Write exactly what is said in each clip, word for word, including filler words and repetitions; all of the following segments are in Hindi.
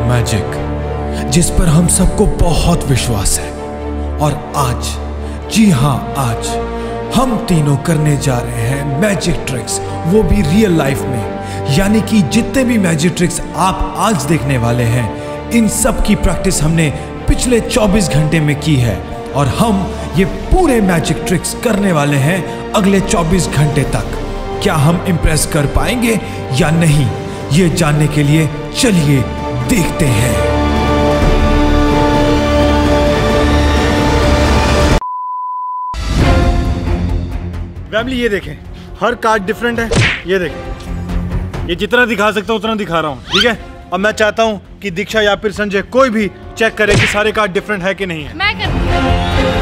मैजिक जिस पर हम सबको बहुत विश्वास है। और आज, जी हाँ आज, हम तीनों करने जा रहे हैं मैजिक ट्रिक्स, वो भी रियल लाइफ में। यानी कि जितने भी मैजिक ट्रिक्स आप आज देखने वाले हैं, इन सब की प्रैक्टिस हमने पिछले चौबीस घंटे में की है। और हम ये पूरे मैजिक ट्रिक्स करने वाले हैं अगले चौबीस घंटे तक। क्या हम इम्प्रेस कर पाएंगे या नहीं, ये जानने के लिए चलिए देखते हैं। फैमिली ये देखें, हर कार्ड डिफरेंट है। ये देखें, ये जितना दिखा सकता हूँ उतना दिखा रहा हूँ, ठीक है। अब मैं चाहता हूँ कि दीक्षा या फिर संजय कोई भी चेक करे कि सारे कार्ड डिफरेंट है कि नहीं है। मैं करती हूँ।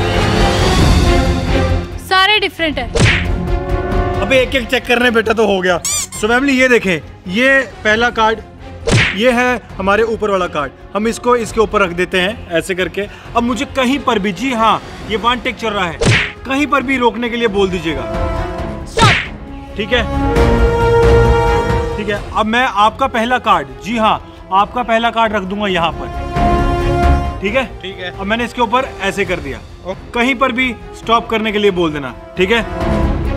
सारे डिफरेंट है। अबे एक एक चेक करने बेटा तो हो गया। सो फैमिली ये देखें, ये पहला कार्ड, ये है हमारे ऊपर वाला कार्ड। हम इसको इसके ऊपर रख देते हैं ऐसे करके। अब मुझे कहीं पर भी, जी हाँ ये वन टेक चल रहा है, कहीं पर भी रोकने के लिए बोल दीजिएगा। ठीक है, ठीक है। अब मैं आपका पहला कार्ड, जी हाँ आपका पहला कार्ड रख दूंगा यहाँ पर, ठीक है ठीक है। अब मैंने इसके ऊपर ऐसे कर दिया, कहीं पर भी स्टॉप करने के लिए बोल देना, ठीक है।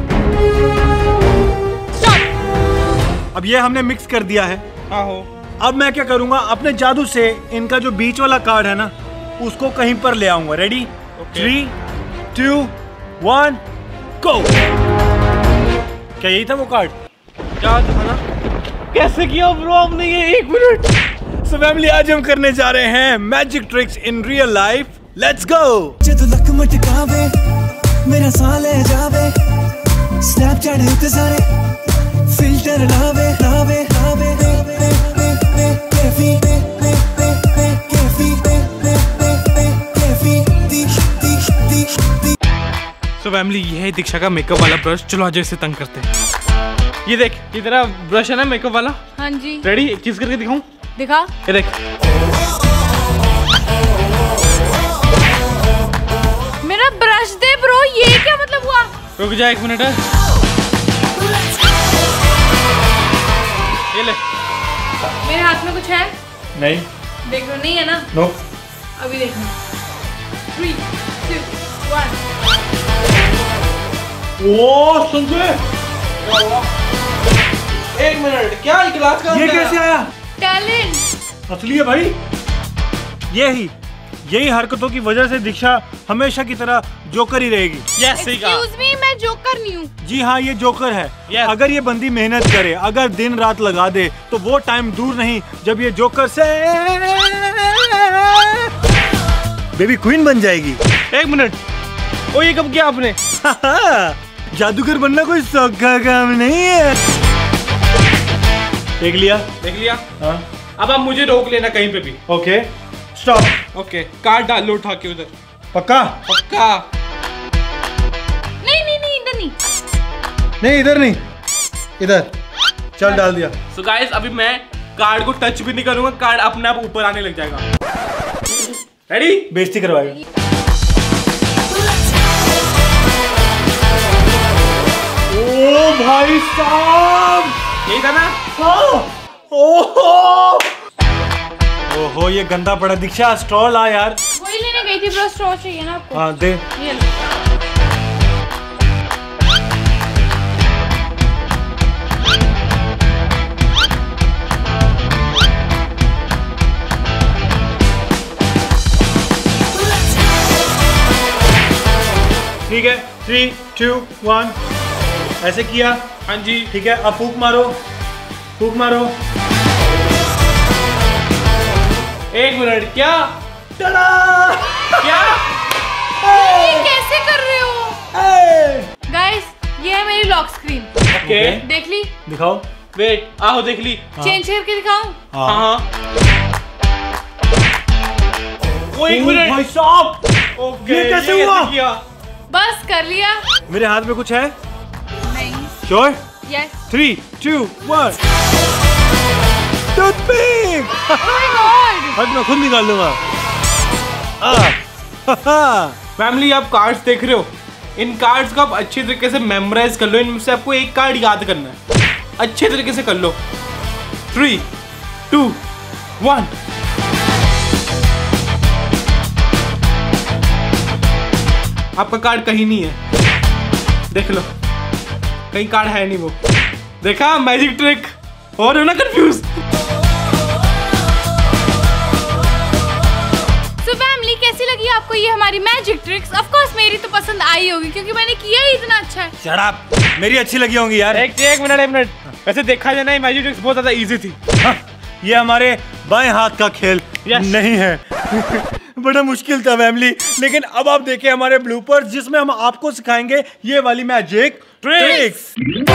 अब ये हमने मिक्स कर दिया है। आहो। अब मैं क्या करूंगा, अपने जादू से इनका जो बीच वाला कार्ड है ना, उसको कहीं पर ले आऊंगा। Ready? Three two one go. क्या यही था वो कार्ड? क्या था ना? कैसे किया ब्रो आपने ये? एक मिनट। सो फैमिली आज हम करने जा रहे हैं magic tricks in real life. Let's go. जद लक मटकावे मेरा साह ले जावे, स्नैपचैट उते सारे फिल्टर लावे लावे लावे कैफी कैफी कैफी। सो फैमिली ये है दीक्षा का मेकअप वाला ब्रश। चलो आज इसे तंग करते हैं। ये देख, ये तेरा ब्रश है ना मेकअप वाला? हाँ जी। रेडी? एक चीज करके दिखाऊं? दिखा। ये देख, मेरा ब्रश दे ब्रो। ये क्या मतलब हुआ? रुक जा एक मिनट है। ये ले। मेरे हाथ में कुछ है? नहीं। देख लो, नहीं है ना? नो। अभी देखना। Three two one. ओ संजय, एक मिनट, क्या गिलास का ये कैसे आया? टैलेंट असली है भाई। यही यही हरकतों की वजह से दीक्षा हमेशा की तरह जोकर ही रहेगी। यस, सही कहा। एक्सक्यूज मी, मैं जोकर नहीं हूँ। जी हाँ ये जोकर है। yes. अगर ये बंदी मेहनत करे, अगर दिन रात लगा दे, तो वो टाइम दूर नहीं जब ये जोकर से बेबी क्वीन बन जाएगी। एक मिनट, ओ ये कब किया आपने? जादूगर बनना कोई सौखा काम नहीं है। देख लिया? देख लिया। हाँ। अब आप मुझे रोक लेना कहीं पे भी। Okay stop. ओके, कार्ड डाल लो उठा के उधर। पक्का? पक्का। नहीं नहीं नहीं, इधर नहीं। नहीं इधर नहीं, इधर। चल डाल दिया। सो गाइस अभी मैं कार्ड को टच भी नहीं करूंगा, कार्ड अपने आप ऊपर आने लग जाएगा। रेडी? बेइज्जती करवाएगा। ओ भाई साहब, यही था ना? हाँ। ओहो ओहो ये गंदा पड़ा। दीक्षा स्ट्रॉ ला यार। वही लेने गई थी ब्रो, स्ट्रॉ चाहिए ना आपको? हाँ दे। ये लो। ठीक है, थ्री टू वन ऐसे किया। हाँ जी ठीक है। अब फूक मारो, फूक मारो। एक मिनट, क्या? टड़ा! क्या? ये कैसे कर रहे हो? गाइस ये है मेरी लॉक स्क्रीन। ओके, देख ली? दिखाओ। वेट, आओ देख ली। चेंज करके दिखाऊं? हाँ हाँ। ओ एक ओ मिनट भाई साहब, ओके, ये कैसे हुआ? किया? बस कर लिया। मेरे हाथ में कुछ है? नहीं। Sure? Yes. Three two one. Toothpick. Oh my God. हट, मैं खुद निकाल दूंगा। फैमिली आप कार्ड्स देख रहे हो, इन कार्ड्स को आप अच्छे तरीके से मेमोराइज कर लो। इनमें से आपको एक कार्ड याद करना है, अच्छे तरीके से कर लो। थ्री टू वन आपका कार्ड कहीं नहीं है, देख लो कहीं कार्ड है नहीं वो। देखा मैजिक ट्रिक, और है ना कंफ्यूज। So family, कैसी लगी आपको ये हमारी मैजिक ट्रिक्स? ऑफ कोर्स मेरी तो पसंद आई होगी क्योंकि मैंने किया ही इतना अच्छा है। Shut up! मेरी अच्छी लगी होंगी यार। एक एक मिनट एक मिनट वैसे देखा जाए ना मैजिक ट्रिक्स बहुत ज्यादा इजी थी। हाँ, ये हमारे बाएं हाथ का खेल Yes. नहीं है। बड़ा मुश्किल था फैमिली, लेकिन अब आप देखें हमारे ब्लूपर्स जिसमें हम आपको सिखाएंगे ये वाली मैजिक ट्रिक्स।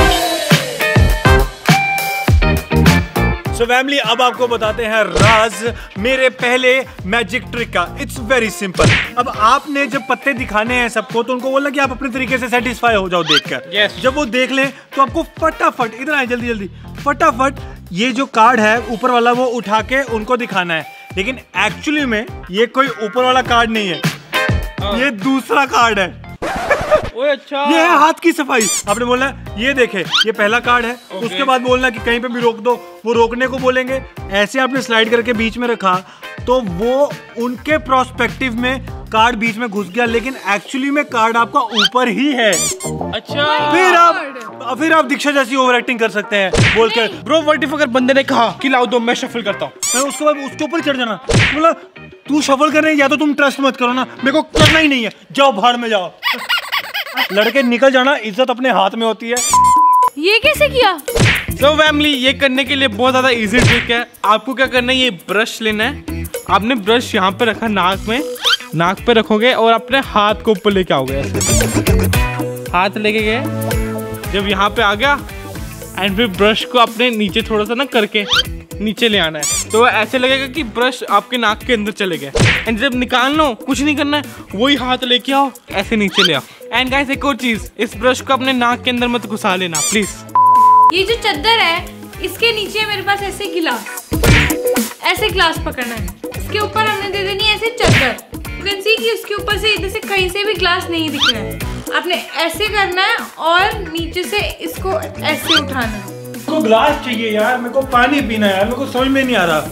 सो फैमिली, अब आपको बताते हैं राज मेरे पहले मैजिक ट्रिक का। It's very simple. अब आपने जब पत्ते दिखाने हैं सबको तो उनको बोलना कि आप अपने तरीके से सेटिस्फाई हो जाओ देखकर। Yes. जब वो देख लें तो आपको फटाफट, इधर आए जल्दी जल्दी, फटाफट ये जो कार्ड है ऊपर वाला वो उठा के उनको दिखाना है। लेकिन एक्चुअली में ये कोई ऊपर वाला कार्ड नहीं है, ये दूसरा कार्ड है। ओए अच्छा, ये है हाथ की सफाई। आपने बोलना ये देखे ये पहला कार्ड है, Okay. उसके बाद बोलना कि कहीं पे भी रोक दो, वो रोकने को बोलेंगे। ऐसे आपने स्लाइड करके बीच में रखा तो वो उनके प्रोस्पेक्टिव में कार्ड बीच में घुस गया, लेकिन एक्चुअली में कार्ड आपका ऊपर ही है। अच्छा फिर आप फिर आप दीक्षा जैसी ओवर एक्टिंग कर सकते हैं बोल के, ब्रो व्हाट इफ अगर बंदे ने कहा कि लाओ दो मैं शफल करता हूँ, मैं उसके बाद उसके ऊपर चढ़ जाना, बोला तू शफल कर रहे या तो तुम ट्रस्ट मत करो ना, मेरे को करना ही नहीं है, जाओ भाड़ में जाओ। लड़के निकल जाना, इज्जत अपने हाथ में होती है। ये कैसे किया? तो फैमिली ये करने के लिए बहुत ज्यादा इजी ट्रिक है। आपको क्या करना है, ये ब्रश लेना है, आपने ब्रश यहाँ पे रखा नाक में, नाक पे रखोगे और अपने हाथ को ऊपर लेके आओगे ऐसे, हाथ लेके गए, जब यहाँ पे आ गया एंड फिर ब्रश को अपने नीचे थोड़ा सा ना करके नीचे ले आना है, तो ऐसे लगेगा कि ब्रश आपके नाक के अंदर चले गए। एंड जब निकालना हो कुछ नहीं करना है, वही हाथ लेके आओ ऐसे नीचे ले आओ। एंड गाइस एक और चीज, इस ब्रश को अपने नाक के अंदर मत घुसा लेना प्लीज। ये जो चद्दर है इसके नीचे मेरे पास ऐसे गिलास, ऐसे ग्लास पकड़ना है, इसके ऊपर हमने दे देनी है ऐसे चद्दर। यू कैन सी कि उसके ऊपर से इधर से कहीं से भी ग्लास नहीं दिख रहा है, आपने ऐसे करना है और नीचे से इसको ऐसे उठाना है। मेरे को ग्लास चाहिए यार, मेरे को पानी पीना है यार, मेरे को समझ में नहीं आ रहा।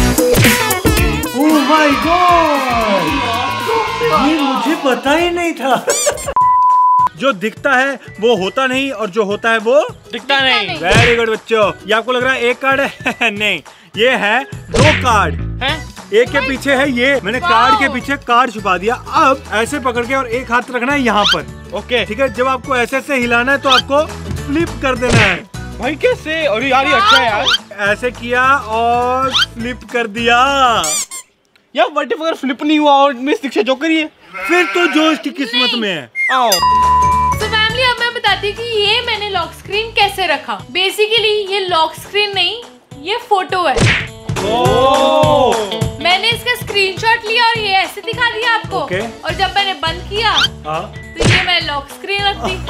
ओह माय गॉड, ये मुझे पता ही नहीं था। जो दिखता है वो होता नहीं और जो होता है वो दिखता नहीं। वेरी गुड बच्चों, ये आपको लग रहा है एक कार्ड है नहीं, ये है दो कार्ड हैं? एक के पीछे है ये, मैंने कार्ड के पीछे कार्ड छुपा दिया। अब ऐसे पकड़ के और एक हाथ रखना है यहाँ पर। ओके ठीक है, जब आपको ऐसे ऐसे हिलाना है तो आपको फ्लिप कर देना है। भाई कैसे? और यार ये अच्छा है यार। ऐसे किया और फ्लिप कर दिया। यार व्हाट इफ अगर फ्लिप नहीं हुआ और मिस दीक्षा जो करिए, फिर तो जो इसकी किस्मत में है। आओ तो फैमिली अब मैं बताती हूँ कि ये मैंने लॉक स्क्रीन कैसे रखा। बेसिकली ये लॉक स्क्रीन नहीं, ये फोटो है। ओह मैंने इसका स्क्रीनशॉट लिया और ये ऐसे दिखा दिया आपको। Okay. और जब मैंने बंद किया हाँ तो ये मैं लॉक स्क्रीन रख दी।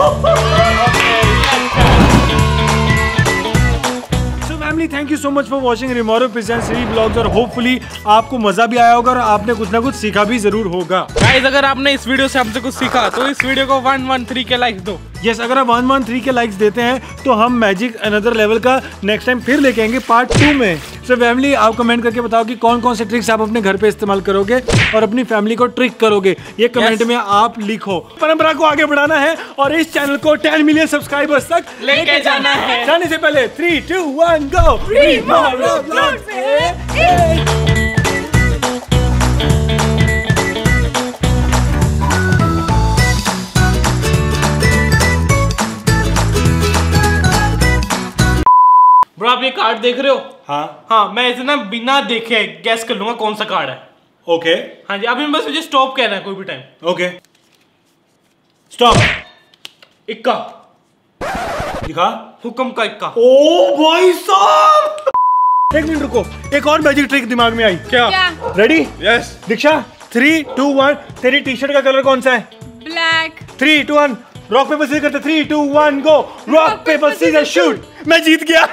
Family thank you so much for watching Rimoro presents Shri blogs, और होपफुली आपको मजा भी आया होगा और आपने कुछ ना कुछ सीखा भी जरूर होगा। गाइस अगर आपने इस वीडियो से हमसे कुछ सीखा तो इस वीडियो को वन वन थ्री के लाइक्स दो। यस, अगर आप वन वन थ्री के लाइक्स देते हैं तो हम मैजिक अनदर लेवल का नेक्स्ट टाइम फिर लेके आएंगे पार्ट टू में। सो फैमिली आप कमेंट करके बताओ कि कौन कौन से ट्रिक्स आप अपने घर पे इस्तेमाल करोगे और अपनी फैमिली को ट्रिक करोगे, ये कमेंट yes. में आप लिखो। परंपरा को आगे बढ़ाना है और इस चैनल को टेन मिलियन सब्सक्राइबर्स तक लेके जाना है। जाने से पहले three two one go. Bro आप ये कार्ड देख रहे हो? हाँ हाँ मैं इसे ना बिना देखे गैस कर लूंगा कौन सा कार्ड है। ओके हाँ जी, अभी बस मुझे स्टॉप कहना है कोई भी टाइम। Okay stop. इक्का, दिखा हुक्म का इक्का। ओ भाई साहब, एक मिनट रुको, एक और मैजिक ट्रिक दिमाग में आई। क्या? क्या? Ready? Yes. Diksha three two one, तेरी टी शर्ट का कलर कौन सा है? Black. Three two one, rock paper scissor करते। Three two one go, rock paper scissor shoot. मैं जीत गया।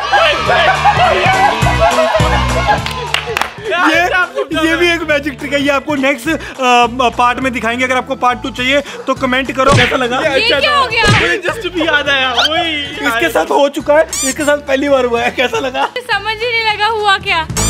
ये ये भी एक मैजिक ट्रिक है, ये आपको नेक्स्ट पार्ट में दिखाएंगे। अगर आपको पार्ट टू चाहिए तो कमेंट करो कैसा लगा। ये क्या हो गया? मुझे जस्ट भी याद आया वही। इसके साथ हो चुका है, इसके साथ पहली बार हुआ है, कैसा लगा? समझ ही नहीं लगा हुआ क्या।